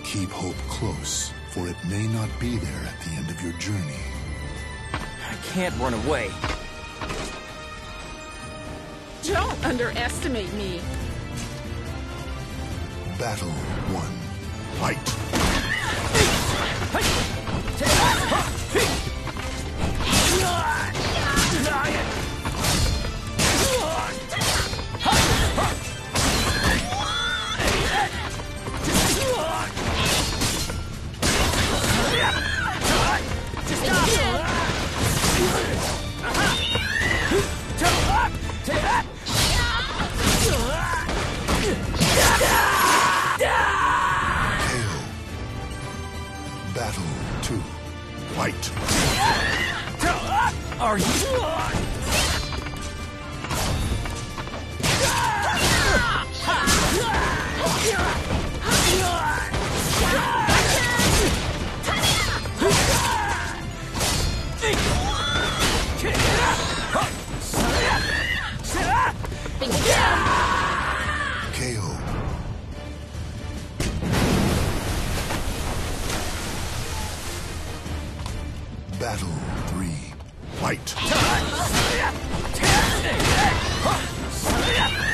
Keep hope close, for it may not be there at the end of your journey. I can't run away. Don't underestimate me. Battle 1. Fight! Battle 2. Fight! Are you? KO. Battle 3. Fight!